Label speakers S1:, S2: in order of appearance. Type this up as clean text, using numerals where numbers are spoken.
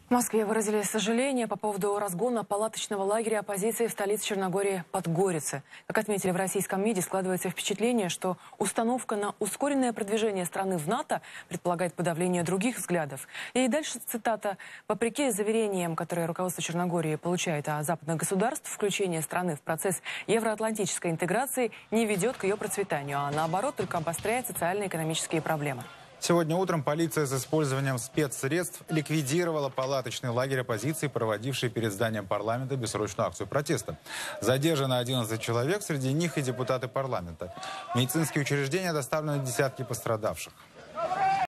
S1: В Москве выразили сожаление по поводу разгона палаточного лагеря оппозиции в столице Черногории Подгорице. Как отметили в российском МИДе, складывается впечатление, что установка на ускоренное продвижение страны в НАТО предполагает подавление других взглядов. И дальше цитата. «Вопреки заверениям, которые руководство Черногории получает от западных государств, включение страны в процесс евроатлантической интеграции не ведет к ее процветанию, а наоборот только обостряет социально-экономические проблемы».
S2: Сегодня утром полиция с использованием спецсредств ликвидировала палаточный лагерь оппозиции, проводивший перед зданием парламента бессрочную акцию протеста. Задержано 11 человек, среди них и депутаты парламента. В медицинские учреждения доставлены десятки пострадавших.